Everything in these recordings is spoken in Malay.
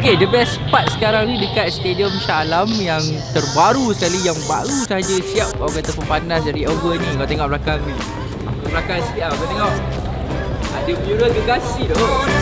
Okay, the best part sekarang ni dekat Stadium Shah Alam yang terbaru sekali, yang baru saja siap. Orang kata pepanas dari over ni. Kau tengok belakang ni. Belakang sikit lah, kau tengok. Ada mural gegasi tu.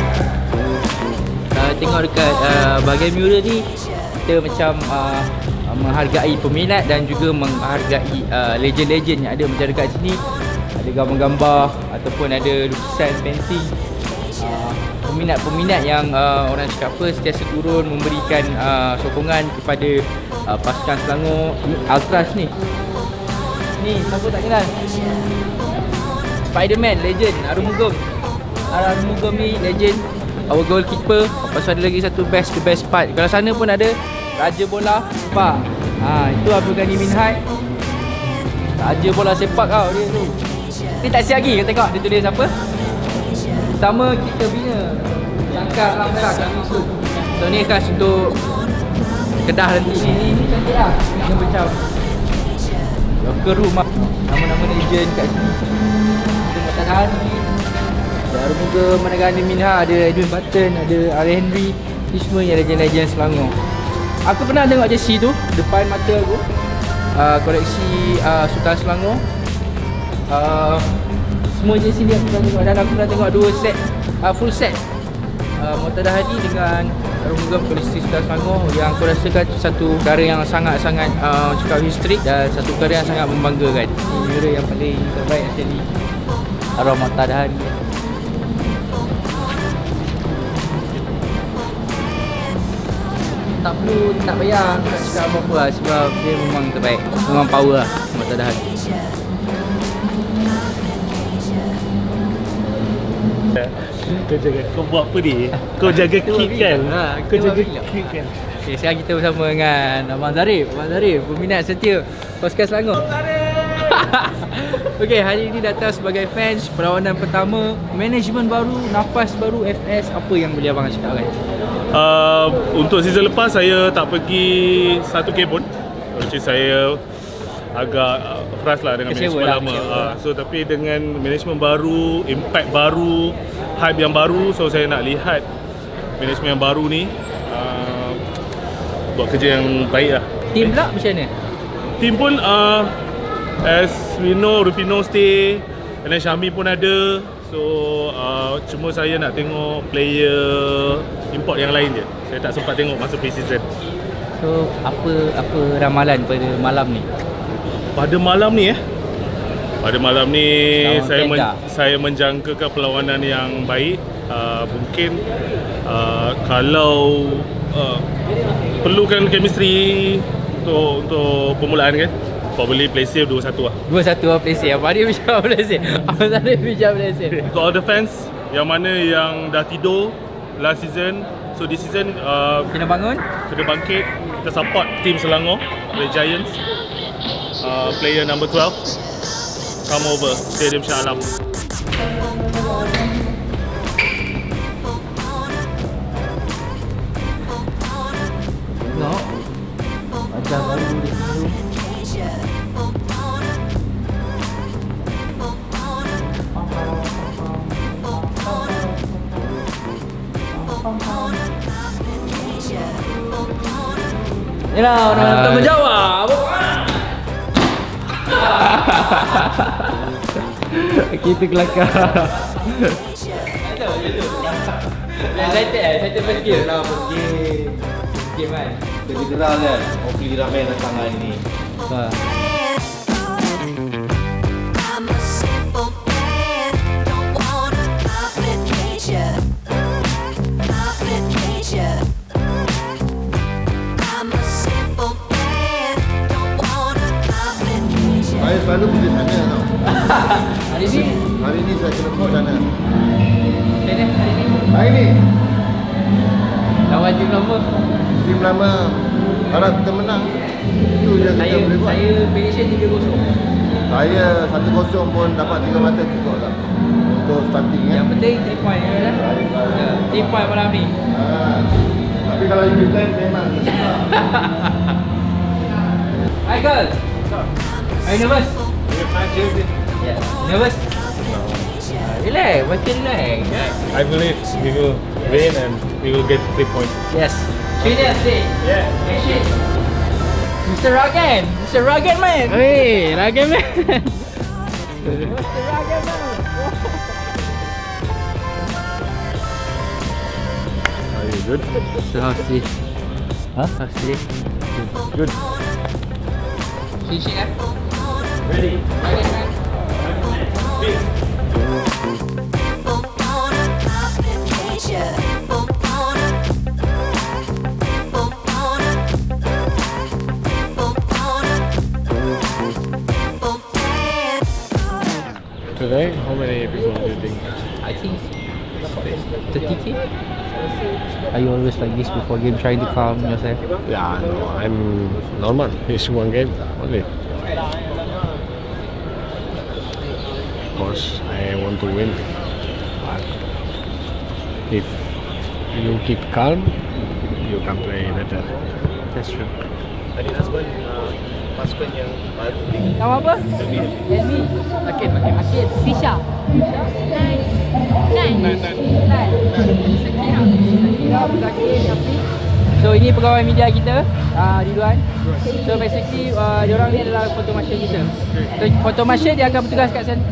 Tengok dekat bahagian mural ni, kita macam menghargai peminat dan juga menghargai legend-legend yang ada macam dekat sini. Ada gambar-gambar ataupun ada lukisan, painting. Peminat-peminat yang orang cakap apa, sentiasa turun memberikan sokongan kepada pasukan Selangor Ultras ni. Ni siapa tak kenal? Spiderman, legend, Arumugam. Arumugam ni legend, our goalkeeper. Lepas tu ada lagi satu the best part. Kalau sana pun ada Raja Bola Sepak. Itu Abdul Ghani Minhad. Raja Bola Sepak tau dia tu. Ni tak siap lagi, kau tengok dia tulis apa? Sama kita bina langkah kami sun. So ni khas untuk Kedah nanti. Ni cantik lah. Ni macam locker room lah. Nama-nama legend kat sini. Ada Mata Dhani, ada Arumugam, Abdul Ghani Minhad, ada Edwin Button, ada Ali Henry. Ni semua yang legend-legend Selangor. Aku pernah tengok jersey tu depan mata aku. Koleksi Sultan Selangor. Semua jersey ni aku pernah tengok, dan aku pernah tengok 2 set, full set Murtaza Hadi dengan Arumugam koleksi Sultan Selangor, yang aku rasakan satu perkara yang sangat-sangat cakap historik dan satu perkara yang sangat membanggakan. Ini mural yang paling terbaik sekali, arwah Murtaza Hadi. Tak perlu, tak payah nak cakap apa-apa lah, sebab dia memang terbaik, memang power lah Murtaza Hadi. Kau buat apa ni? Kau jaga kick kan? Kau jaga kick kan? Okay, sekarang kita bersama dengan Abang Zarif. Abang Zarif, peminat setia Pasukan Selangor. Okay, hari ini datang sebagai fans perlawanan pertama, management baru, nafas baru FS. Apa yang boleh abang cakap kan? Untuk season lepas saya tak pergi 1K pun. Macam saya agak frust lah dengan management lama. So tapi dengan management baru, impact baru, hype yang baru, so saya nak lihat management yang baru ni buat kerja yang baik lah. Team pula macam mana? Team pun as we know, Rufino stay, and then Syami pun ada. So cuma saya nak tengok player import yang lain je. Saya tak sempat tengok masa pre-season. So apa ramalan pada malam ni? Pada malam ni pada malam ni saya menjangkakan perlawanan yang baik. Mungkin kalau perlukan chemistry untuk permulaan kan, probably play safe 2-1 lah. 2-1 lah play safe. Abang dia macam play safe. Abang Zarif macam play safe. To all the fans yang mana yang dah tidur last season, so this season kena bangun, kena bangkit. Kita support team Selangor, the Giants. Player number 12, come over Stadium Shah Alam. Tengok wajah baru di sini. Yalah, orang tak menjawab. Kita kelakar. Saya first game lah, first game kan. Jadi gerak kan, hopefully ramai datang hari ni. Saya selalu pergi sana tau. Hari ni saya kena pergi sana. Hari ni lawan tim lama. Tim lama harap kita menang. Itu je kita boleh buat. Saya prediction 3-0. Saya 1-0 pun dapat 3 mata cukup lah untuk starting. Yang penting 3 point kan? 3 point malam ni. Tapi kalau you plan memang Hi girl. Are you nervous? Yeah. Nervous? Relax, macam relax. I believe we will win and we will get 3 points. Yes. Australia today. Yeah. Action. Mr. Ragan. Mr. Ragan man. Hey, Ragan man. Mr. Ragan man. Are you good? So how's today? Huh? How's today? Good. Shake Ready? Ragan man. Today, how many people do you think? I think 30k. Are you always like this before game, trying to calm yourself? Yeah, no, I'm normal. It's one game only. Of course, I want to win. But if you keep calm, you can play better. That's true. Tadi husband pasukan yang baru Nama apa? Elmi. Makin. Fisha. So ini pegawai media kita, Ridwan. So basically diorang ni adalah photo marshal kita. So photo marshal dia akan bertugas kat sini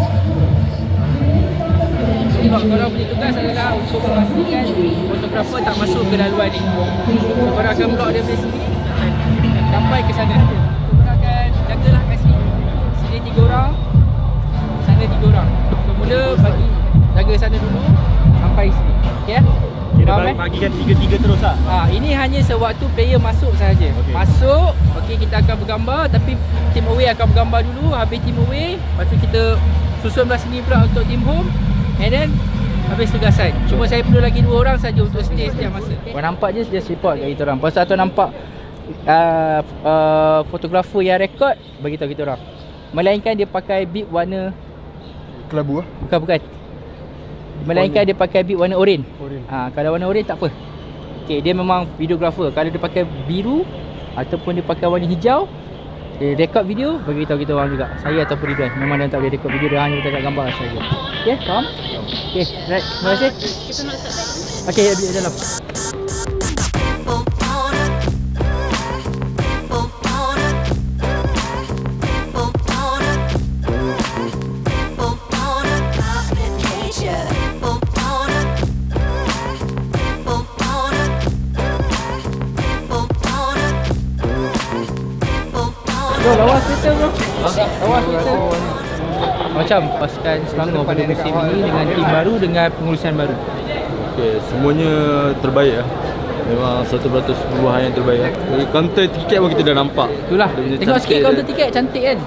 Jadi korang punya tugas adalah untuk memastikan fotografer tak masuk ke dalam luar ni. So korang akan block dia dari sini sampai ke sana. So korang akan jagalah kat sini. Sini 3 orang, sana 3 orang. So mula bagi jaga sana dulu sampai sini. Okey? Faham, bagikan 3-3 terus lah. Ini hanya sewaktu player masuk sahaja. Okay. Masuk, okey, kita akan bergambar, tapi team away akan bergambar dulu. Habis team away, lepas tu kita susun belah sini pula untuk team home. And then habis tugasan. Cuma saya perlu lagi 2 orang saja untuk stay setiap masa. Kau nampak je just report kat kita orang. Lepas tu nampak fotografer yang rekod, bagi tahu kita orang. Melainkan dia pakai bib warna Kelabu bukan. Melainkan dia pakai bib warna oren. Oren. Kalau warna oren tak apa. Okey, dia memang videographer. Kalau dia pakai biru ataupun dia pakai warna hijau, dia rekod video, bagi tahu kita orang juga. Saya ataupun Ridwan. Memang dia tak boleh rekod video, dia hanya letak gambar saja. Okey, faham? Okey, right. Terima kasih. Kita nak start. Okey, ambil dalam. Bro, lawas Twitter bro. Lawas Twitter. Macam pasukan Selangor pada musim ini dengan tim baru, dengan pengurusan baru. Okay, semuanya terbaik lah. Memang 100% perubahan yang terbaik lah. Dari kaunter tiket pun kita dah nampak. Itulah. Dia punya Tengok cantik sikit kaunter dia. tiket, cantik kan?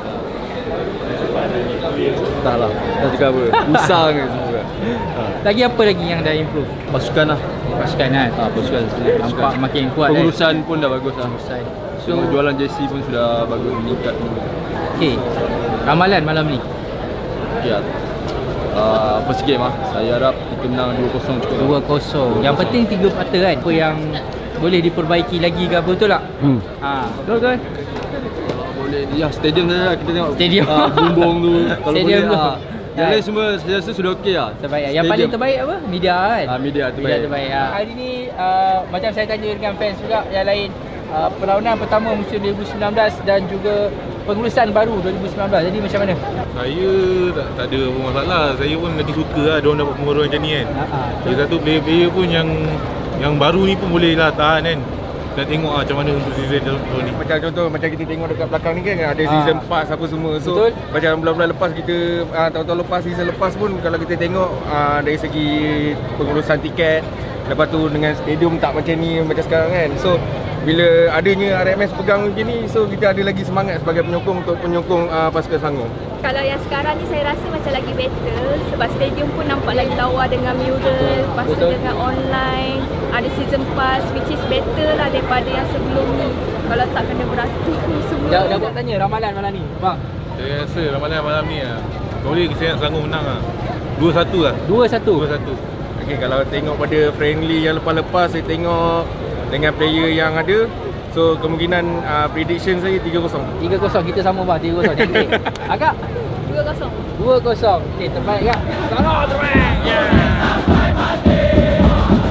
Tak lah, dah cakap apa. Usang ke semua. Lagi apa lagi yang dah improve? Pasukan lah. Pasukan kan? Pasukan. Nampak makin kuat. Pengurusan pun dah bagus lah. Pengurusan. So, jualan jersey pun sudah bagus, meningkat semua. Okey. Ramalan malam ni. Okay lah. First game lah. Saya harap kita menang 2-0 cukup. 2-0. Yang penting 3 mata kan. Apa yang boleh diperbaiki lagi ke apa, betul tak? Betul. Boleh. Ya, stadium saja lah. Kita tengok Stadium. bumbung tu. Kalau Stadium boleh tu. yang lain semua saya rasa sudah okey lah. Terbaik. Yang paling terbaik apa? Media kan? Media terbaik. Media terbaik. Hari ni macam saya tanya dengan fans juga yang lain, perlawanan pertama musim 2019 dan juga pengurusan baru 2019. Jadi macam mana? Saya tak ada apa masalah. Saya pun lagi suka lah diorang dapat pengurusan macam ni kan. Lagi satu player-player pun yang baru ni pun boleh lah tahan kan. Kita tengok macam mana untuk season tahun ni. Macam contoh, macam kita tengok dekat belakang ni kan, ada season pass apa semua. So betul. Macam bulan-bulan lepas kita, tahun-tahun lepas, season lepas pun kalau kita tengok dari segi pengurusan tiket, lepas tu dengan stadium tak macam ni macam sekarang kan. So bila adanya RMS pegang macam ni, so kita ada lagi semangat sebagai penyokong untuk penyokong pasukan Selangor. Kalau yang sekarang ni saya rasa macam lagi better sebab stadium pun nampak lagi lawa dengan mural, lepas tu dengan online, ada season pass which is better lah daripada yang sebelum ni. Kalau tak kena beratur semua. Dah buat tanya ramalan malam ni, bang. Saya rasa ramalan malam ni lah, boleh saya nak Selangor menang lah. 2-1 lah. 2-1. 2-1. Okay, kalau tengok pada friendly yang lepas-lepas, saya tengok dengan player yang ada, so kemungkinan prediction saya 3-0. 3-0 kita sama bang, 3-0. Cantik. Agak 2-0. 2-0. Okey, terbaik kak. Selangor terbaik. Yeah.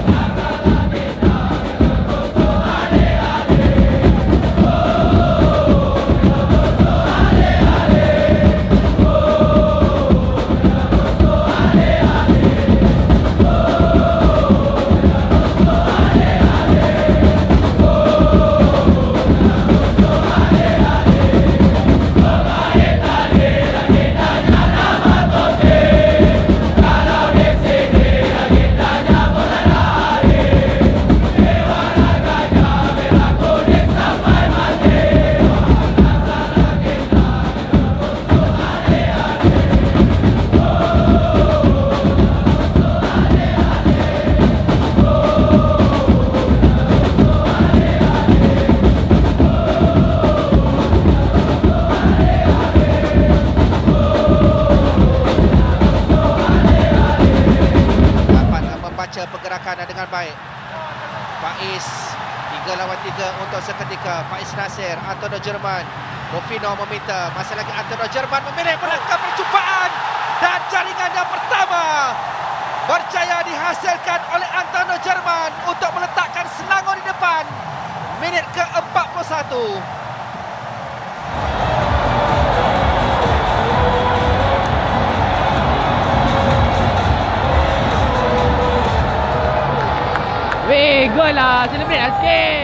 terbaik. Faiz 3 lawan 3 untuk seketika. Faiz Nasir, Antonio Jerman. Mofino meminta, masih lagi Antonio Jerman memilih menangkap percubaan. Dan jaringan yang pertama berjaya dihasilkan oleh Antonio Jerman untuk meletakkan Selangor di depan. Minit ke-41. Weh, gol lah. Celebrate lah sikit.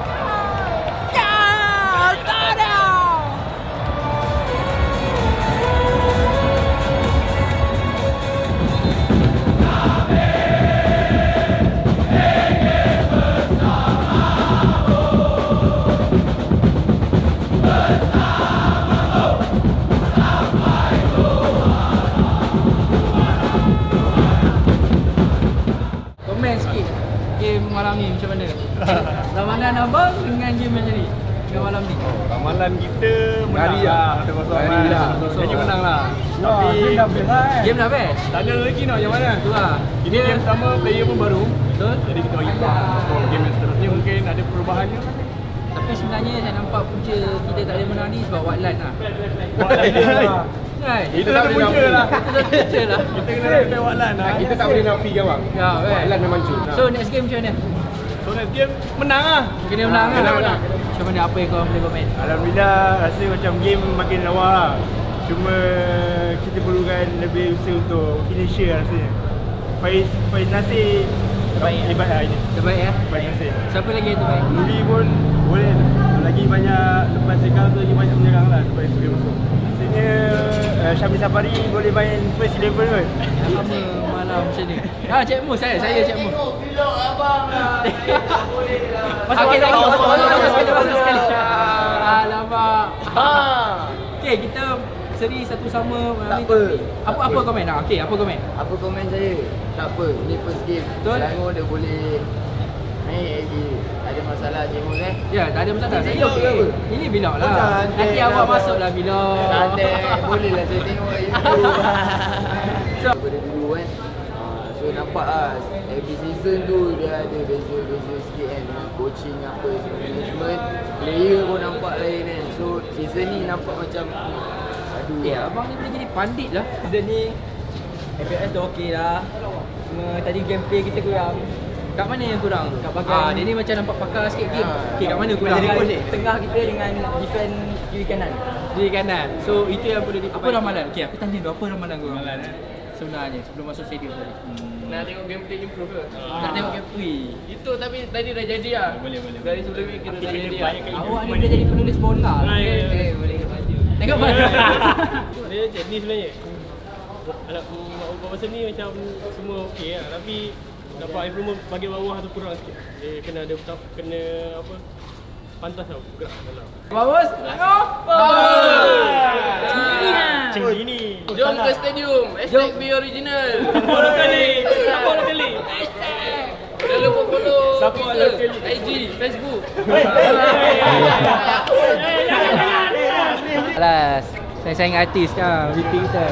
Komen sikit game malam ni macam mana? Ramalan abang dengan game macam ni? Dengan malam ni? Ramalan kita menang lah. Ada kosong lah. Jadi menang lah. Tapi game dah best lah kan? Game dah best? Tak ada lagi nak macam mana. Tu lah. Ini game pertama, player pun baru. Betul? Jadi kita bagi peluang. So game yang seterusnya mungkin ada perubahannya. Tapi sebenarnya saya nampak punca kita tak boleh menang ni sebab Watlan lah. Kan? Itu dah punca lah. Itu dah punca lah. Kita kena repair Watlan lah. Kita tak boleh nafikan bang. Ya, kan? Watlan memang cun. So next game macam mana? So next game menang lah. Kena menang Kena lah. menang. Macam mana, apa yang korang boleh komen? Alhamdulillah rasa macam game makin lawa lah. Cuma kita perlukan lebih usaha untuk finisher rasanya. Faiz Nasir hebat lah ini. Terbaik ya? Faiz Nasir. Siapa lagi yang terbaik? Nuri pun boleh. Lagi banyak lepas cekal tu lagi banyak menyerang lah supaya boleh masuk. Rasanya Syamil Safari boleh main first 11 kot. Sama malam macam ni. Cik Mu, saya Cik Mu. Masuk sekali. Alamak. Okey, kita seri satu sama malam ni. Apa komen? Okey, apa komen? Apa komen saya? Tak apa, ni first game. Betul. Selangor dia boleh main lagi. Tak ada masalah Cik Mus Ya, tak ada masalah. Saya Bilok okey. ke? Ini bilok lah. Cantik Nanti lah, awak abang. masuklah bilok. Cantik. Boleh lah saya tengok kat YouTube. Daripada dulu kan. So nampak lah every season tu dia ada beza-beza sikit kan. Dengan coaching apa, management. Player pun nampak lain kan. So season ni nampak macam aduh. Abang ni boleh jadi pandit lah. Season ni FPS dah okey lah. Cuma tadi gameplay kita kurang. Kat mana yang kurang? Kat bahagian dia ni macam nampak pakar sikit game. Okey, kat mana kurang? Tengah kita dengan defend kiri kanan. Kiri kanan. So itu yang perlu diperbaiki. Apa ramalan? Okey, aku tanya dulu, apa ramalan korang? Sebenarnya sebelum masuk stadium tadi. Nak tengok gameplay improve ke? Nak tengok gameplay. Itu tapi tadi dah jadi lah. Boleh. Dari sebelum ni kita dah jadi lah. Awak ni boleh jadi penulis bola. Boleh ke baju. Tengok mana? Dia macam ni sebenarnya. Anak mak bapak masa ni macam semua okey lah. Tapi dapat improvement bahagian bawah tu kurang sikit. Dia kena ada kena apa? Pantas tau gerak dalam. Bagus. Macam ni. Jom ke stadium. Hashtag be original. Follow kali. Jangan lupa follow Support Twitter, locally. IG, Facebook. Alas, sayang artis kan, VP kita.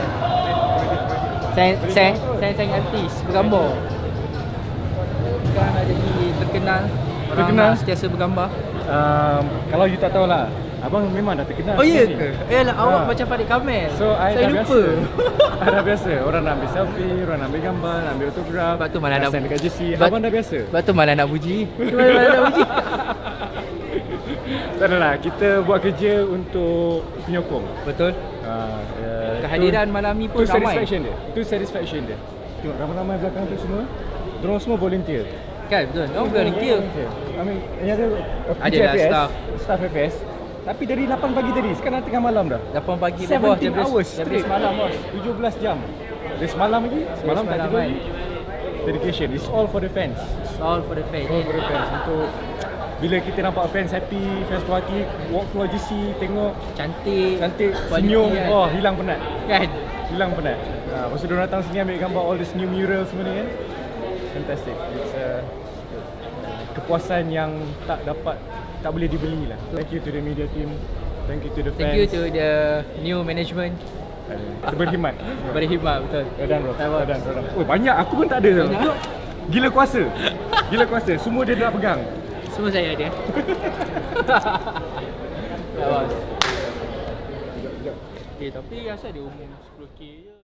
Sayang artis bergambar. Sekarang dah jadi terkenal. Orang nak sentiasa bergambar. Kalau you tak tahu lah, abang memang dah terkenal. Oh iya ke? Yalah, awak macam Farid Kamel. So, saya dah lupa. biasa. Dah biasa. Orang nak ambil selfie, orang nak ambil gambar, nak ambil autograf. Sebab tu malah nak send dekat JC. Abang dah biasa. Sebab tu malah nak puji. Malah nak puji. Tak adalah, kita buat kerja untuk penyokong. Betul. Kehadiran malam ni pun tu ramai. satisfaction dia. Tu satisfaction dia. Tengok ramai-ramai belakang tu semua. Diorang semua volunteer. Kan betul. Orang volunteer. I mean, ini ada Adalah FPS, staff FPS. Tapi dari 8 pagi tadi, sekarang tengah malam dah. 8 pagi 17 hours jam straight. semalam bos. 17 jam. Dari semalam lagi, semalam tak tidur lagi. Dedication, it's all for the fans. It's all for the fans. All for the fans. Untuk bila kita nampak fans happy, fans puas hati, walk keluar GC, tengok cantik, senyum, oh hilang penat. Kan? Hilang penat. Lepas tu diorang datang sini ambil gambar all this new mural semua ni kan. Fantastic. It's kepuasan yang tak boleh dibeli lah. Thank you to the media team. Thank you to the fans. Thank you to the new management. Berkhidmat. Berkhidmat, betul. Radan bro. Radan. Oh banyak, aku pun tak ada tau. Gila kuasa. Gila kuasa. Semua dia nak pegang. Semua saya ada. Ya bos. Okay, tapi asal dia umum 10k je.